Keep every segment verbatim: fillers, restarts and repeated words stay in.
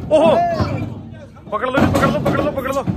ओहो, पकड़ लो जी, पकड़ लो पकड़ लो पकड़ लो।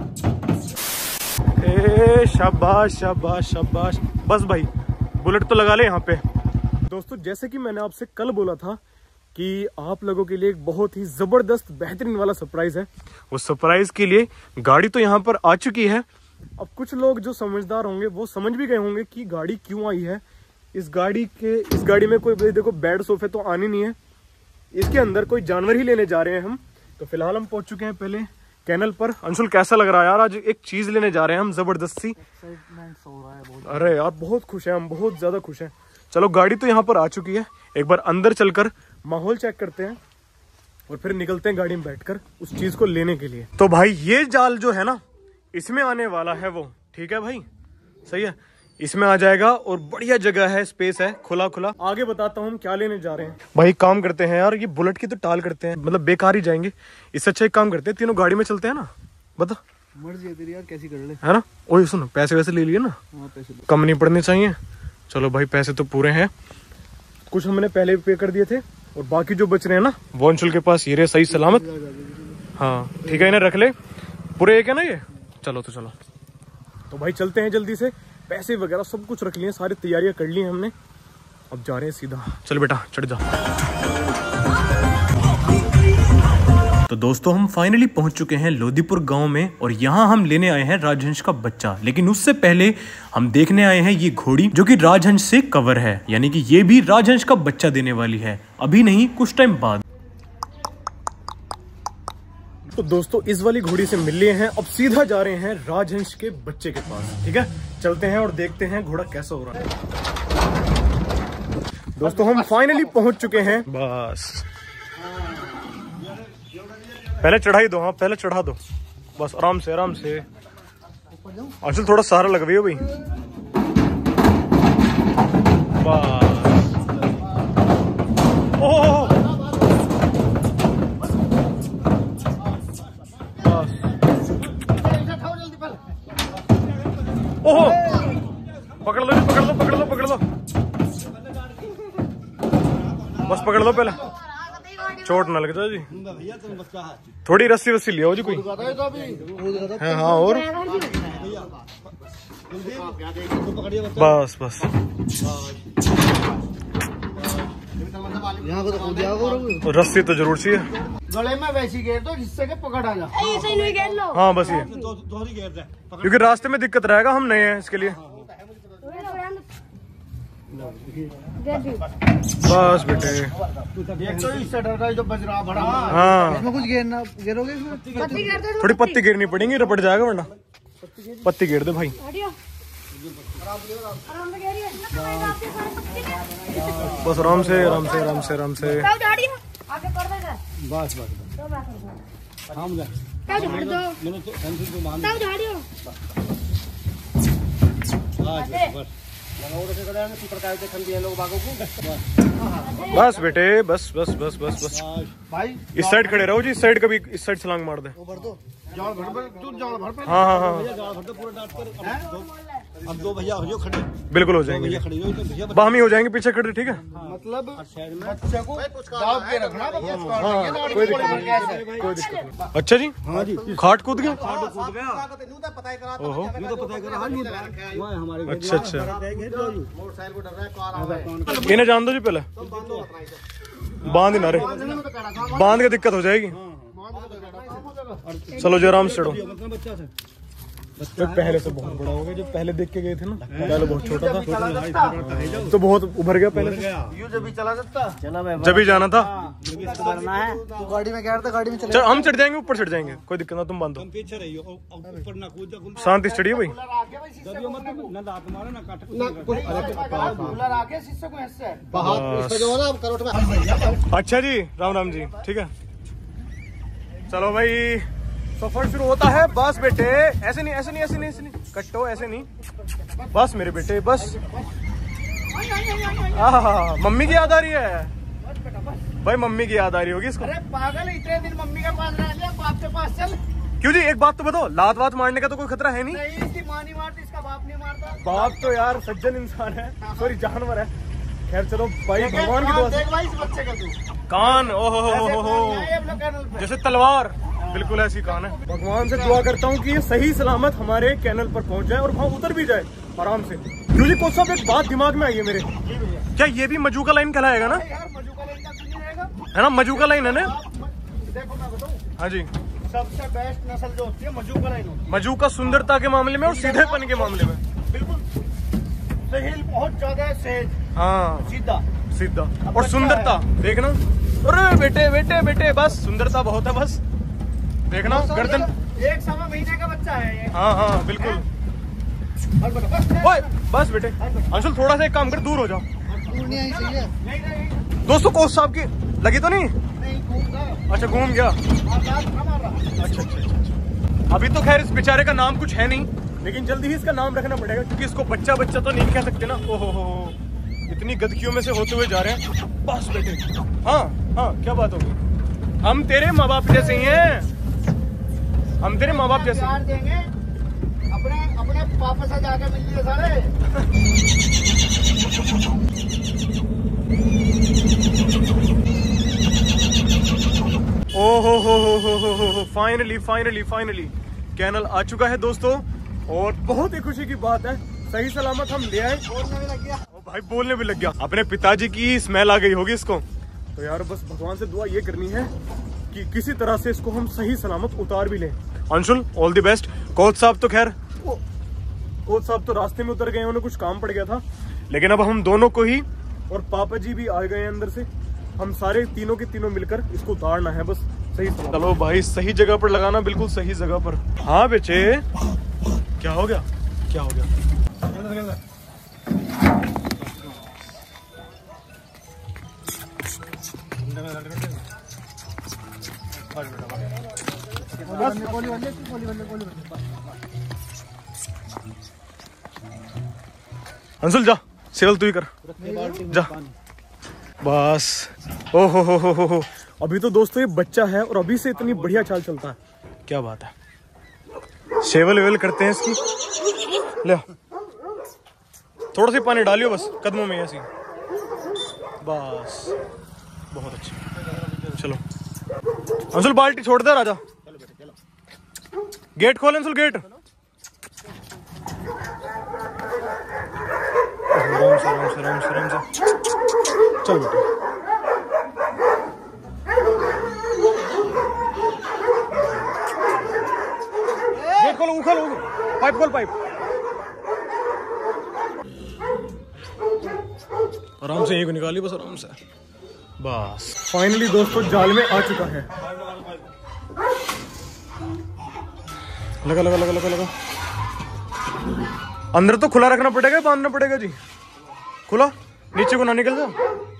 ए शाबाश शाबाश शाबाश। बस भाई बुलेट तो लगा ले यहाँ पे। दोस्तों जैसे कि मैंने आपसे कल बोला था कि आप लोगों के लिए एक बहुत ही जबरदस्त बेहतरीन वाला सरप्राइज है। उस सरप्राइज के लिए गाड़ी तो यहाँ पर आ चुकी है। अब कुछ लोग जो समझदार होंगे वो समझ भी गए होंगे कि गाड़ी क्यों आई है। इस गाड़ी के इस गाड़ी में कोई देखो बेड सोफे तो आने नहीं है, इसके अंदर कोई जानवर ही लेने जा रहे हैं हम। तो फिलहाल हम पहुंच चुके हैं पहले कैनल पर। अंशुल कैसा लग रहा है यार? आज एक चीज लेने जा रहे हैं हम जबरदस्ती। अरे यार बहुत खुश है हम, बहुत ज्यादा खुश हैं। चलो गाड़ी तो यहाँ पर आ चुकी है, एक बार अंदर चलकर माहौल चेक करते हैं और फिर निकलते हैं गाड़ी में बैठकर उस चीज को लेने के लिए। तो भाई ये जाल जो है ना इसमें आने वाला है वो, ठीक है भाई, सही है, इसमें आ जाएगा और बढ़िया जगह है, स्पेस है, खुला खुला। आगे बताता हूँ हम क्या लेने जा रहे हैं। भाई काम करते हैं यार, ये बुलेट की तो टाल करते हैं, मतलब बेकार ही जाएंगे। इससे अच्छा एक काम करते हैं, तीनों गाड़ी में चलते हैं ना। बता मर्जी है तेरी यार, कैसी कर ले, है ना। ओए सुनो, पैसे वैसे ले लिए ना? हाँ, पैसे कम नहीं पड़ने चाहिए। चलो भाई पैसे तो पूरे हैं, कुछ हमने पहले पे कर दिए थे और बाकी जो बच रहे हैं ना वो अंशुल के पास ये रहे सही सलामत। हाँ ठीक है, इन्हें रख ले, पूरे एक है ना ये। चलो तो चलो, तो भाई चलते हैं जल्दी से। पैसे वगैरह सब कुछ रख लिए, सारी तैयारियां कर ली हैं हमने, अब जा रहे हैं सीधा। चल बेटा चढ़ जा। तो दोस्तों हम फाइनली पहुंच चुके हैं लोदीपुर गांव में और यहाँ हम लेने आए हैं राजहंस का बच्चा। लेकिन उससे पहले हम देखने आए हैं ये घोड़ी जो कि राजहंस से कवर है, यानी कि ये भी राजहंस का बच्चा देने वाली है, अभी नहीं कुछ टाइम बाद। तो दोस्तों इस वाली घोड़ी से मिल लिए हैं, अब सीधा जा रहे हैं राजहंस के बच्चे के पास। ठीक है चलते हैं और देखते हैं घोड़ा कैसा हो रहा है। दोस्तों हम फाइनली पहुंच चुके हैं। बस पहले चढ़ाई दो, हाँ पहले चढ़ा दो, बस आराम से आराम से। अंशुल थोड़ा सहारा लगवाई हो भाई। बस ओह ओहो, पकड़ लो पकड़ लो पकड़ लो पकड़ लो, बस पकड़ लो पहले, चोट ना लग जाए जी। थोड़ी रस्सी वस्सी लिया हो जी कोई। हाँ हाँ और बस बस रस्सी तो जरूर चाहिए, गले में वैसी घेर दो जिससे कि पकड़ आ जाए। हाँ बस ये, क्योंकि रास्ते में दिक्कत रहेगा, हम नए हैं इसके लिए। बस बेटे जो बज रहा बड़ा, हाँ इसमें कुछ घेरना घेरोगे, थोड़ी पत्ती गिरनी पड़ेगी, रपट जाएगा वरना। पत्ती गिर दे भाई, बस आराम से आराम से आराम से आराम से। बस बस बस बेटे बस बस बस बस बस भाई इस साइड खड़े रहो जी, इस साइड कभी इस साइड छलांग मार दे। हाँ हाँ हाँ अब दो भैया हो खड़े, बिल्कुल हो जाएंगे, हम ही हो जाएंगे पीछे खड़े, ठीक है। मतलब बच्चे को दाब के रखना, हाँ कोई दिक्कत नहीं, कोई दिक्कत नहीं। अच्छा जी, हाँ जी, खाट कूद गया। ओहो अच्छा अच्छा, इन्हें जान दो जी पहले, बांध ही ना रे, बांध के दिक्कत हो जाएगी। चलो जी आराम से चढ़ो। तो पहले से बहुत बड़ा हो गया, जो पहले देख के गए थे ना, पहले बहुत छोटा था, तो बहुत उभर गया पहले से। जब भी चला सकता, जब भी जाना था तो गाड़ी में क्या था, गाड़ी में चल, हम चढ़ जाएंगे, ऊपर चढ़ जाएंगे, कोई दिक्कत ना, तुम बांधो, शांति से चढ़िए भाई। अच्छा जी राम राम जी, ठीक है चलो भाई सफर शुरू होता है। बस बेटे ऐसे नहीं ऐसे नहीं ऐसे नहीं ऐसे नहीं कट्टो, ऐसे नहीं, बस मेरे बेटे बस। आहा मम्मी की याद आ रही है भाई, मम्मी की याद आ रही होगी इसको। अरे पागल, इतने दिन मम्मी के पास रह लिया, बाप के पास चल। क्यों जी, एक बात तो बताओ, लात वात मारने का तो कोई खतरा है नहीं? नहीं, इसकी माँ नहीं मारती, इसका बाप नहीं मारता। बाप तो यार सज्जन इंसान है, सॉरी जानवर है, खैर चलो भाई, भगवान की दुआ से। देख भाई इस बच्चे का तू कान ओ हो हो ऐसे हो कान हो नहीं आए अपने कैनल पे। जैसे तलवार, बिल्कुल ऐसी कान है। भगवान से दुआ करता हूँ कि ये सही सलामत हमारे कैनल पर पहुंच जाए और वहाँ उतर भी जाए आराम से। क्योंकि कोच साहब एक बात दिमाग में आई है मेरे, क्या ये भी मजूका लाइन कहलाएगा ना? यार मजूका लाइन का क्यों नहीं रहेगा? है ना, मजूका लाइन है ना? देखो मैं बताऊं, हाँ जी, सबसे बेस्ट नस्ल जो होती है मजूका लाइन होती है। मजूका सुंदरता के मामले में और सीधेपन के मामले में। बिल्कुल सहेल बहुत ज्यादा है, सहज हाँ, सीधा सीधा अब और बच्चा सुंदरता देखना। अरे बेटे बेटे बेटे बस सुंदरता बहुत है, बस देखना गर्दन। एक सवा महीने का बच्चा है ये। हाँ हाँ बिल्कुल। और बता, बस ओए बस बेटे, अंशुल थोड़ा सा एक काम कर, दूर हो जाओ। नहीं नहीं नहीं दोस्तों कोच साहब की लगी तो नहीं? नहीं घूमगा। अच्छा घूम गया। आजाद कहाँ मार रहा? अच्छा अच्छा अच्छा अच्छा। अभी तो खैर इस बेचारे का नाम कुछ है नहीं, लेकिन जल्दी ही इसका नाम रखना पड़ेगा, क्योंकि इसको बच्चा बच्चा तो नहीं कह सकते ना। ओहो हो हो, इतनी गदकियों में से होते हुए जा रहे हैं। बस बेटे, हाँ हाँ क्या बात होगी, हम तेरे माँ बाप जैसे ही हैं, हम तेरे माँ बाप जैसे। प्यार देंगे अपने अपने पापा से जाके मिल लिए सारे। ओ हो हो हो हो हो हो हो फाइनली फाइनली फाइनली कैनल आ चुका है दोस्तों, और बहुत ही खुशी की बात है, सही सलामत हम ले आए। बोलने भी लग गया। ओ भाई बोलने भी लग गया। अपने पिताजी की स्मेल आ गई होगी इसको, तो यार बस भगवान से दुआ ये करनी है कि किसी तरह से इसको हम सही सलामत उतार भी लें। Anshul all the best. Coach साहब तो खैर कोच साहब तो रास्ते में उतर गए, उन्हें कुछ काम पड़ गया था, लेकिन अब हम दोनों को ही, और पापा जी भी आ गए हैं अंदर से, हम सारे तीनों के तीनों मिलकर इसको उतारना है बस सही। चलो भाई सही जगह पर लगाना, बिल्कुल सही जगह पर। हाँ बेचे, क्या हो गया क्या हो गया? अंशुल जा, सेवल तू ही कर जा बस। ओ हो हो हो हो हो, अभी तो दोस्तों ये बच्चा है और अभी से इतनी बढ़िया चाल चलता है, क्या बात है। सेवल वेवल करते हैं इसकी, ले थोड़ा सी पानी डालियो बस कदमों में ऐसी, बस बहुत अच्छी। चलो अंशुल बाल्टी छोड़ दे राजा, गेट खोल अंशुल गेट। आराम से आराम से आराम से आराम से चल बेटा। गेट खोलो, उखल पाइप खोल, पाइप आराम से एक निकाली बस आराम से, बस। फाइनली दोस्तों जाल में आ चुका है। लगा लगा लगा लगा लगा। अंदर तो खुला रखना पड़ेगा, बांधना पड़ेगा जी, खुला, नीचे को ना निकल जा।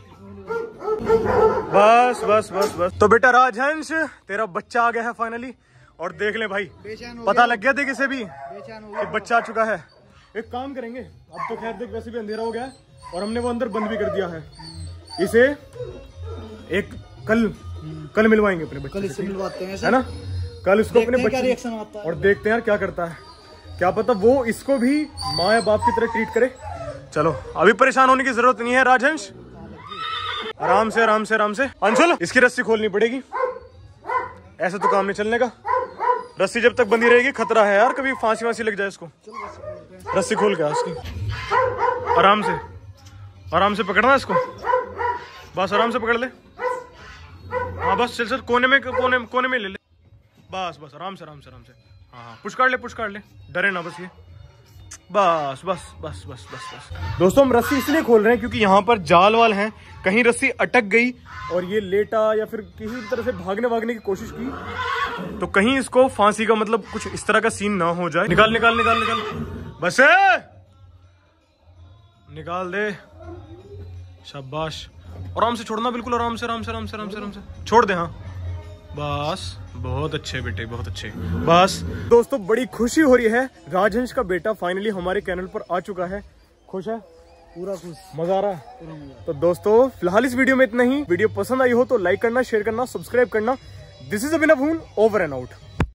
बस बस बस बस। तो बेटा राजहंस तेरा बच्चा आ गया है फाइनली, और देख ले भाई पता लग गया था किसे भी कि बच्चा आ चुका है। एक काम करेंगे, अब तो खैर देख वैसे भी अंधेरा हो गया है और हमने वो अंदर बंद भी कर दिया है, इसे एक कल कल मिलवाएंगे अपने बच्चे, कल इससे मिलवाते हैं है ना, कल इसको अपने बच्चे रिएक्शन आता है और देखते हैं यार क्या करता है, क्या पता वो इसको भी माँ या बाप की तरह ट्रीट करे। चलो अभी परेशान होने की जरूरत नहीं है राजहंस, आराम से आराम से आराम से। अंशुल इसकी रस्सी खोलनी पड़ेगी, ऐसे तो काम नहीं चलने का, रस्सी जब तक बंधी रहेगी खतरा है यार, कभी फांसी वांसी लग जाए इसको। रस्सी खोल के उसकी आराम से आराम से पकड़ना इसको, बस आराम से पकड़ ले, हाँ बस चल चल कोने में कोने कोने में ले ले, बस बस आराम से आराम से आराम से, हाँ हाँ पुश काट ले पुश काट ले, डरे ना बस ये, बस बस बस बस बस बस। दोस्तों हम रस्सी इसलिए खोल रहे हैं क्योंकि यहाँ पर जाल वाल हैं, कहीं रस्सी अटक गई और ये लेटा या फिर किसी भी तरह से भागने भागने की कोशिश की तो कहीं इसको फांसी का मतलब कुछ इस तरह का सीन ना हो जाए। निकाल निकाल निकाल निकाल, बस निकाल दे, शाबाश। आराम से छोड़ना, बिल्कुल आराम से आराम से आराम से आराम से आराम से छोड़ दे, हाँ बस बहुत अच्छे बेटे बहुत अच्छे। बस दोस्तों बड़ी खुशी हो रही है, राजहंस का बेटा फाइनली हमारे चैनल पर आ चुका है। खुश है, पूरा खुश, मजा आ रहा है। तो दोस्तों फिलहाल इस वीडियो में इतना ही। वीडियो पसंद आई हो तो लाइक करना, शेयर करना, सब्सक्राइब करना। दिस इज अभिनव हून, ओवर एंड आउट।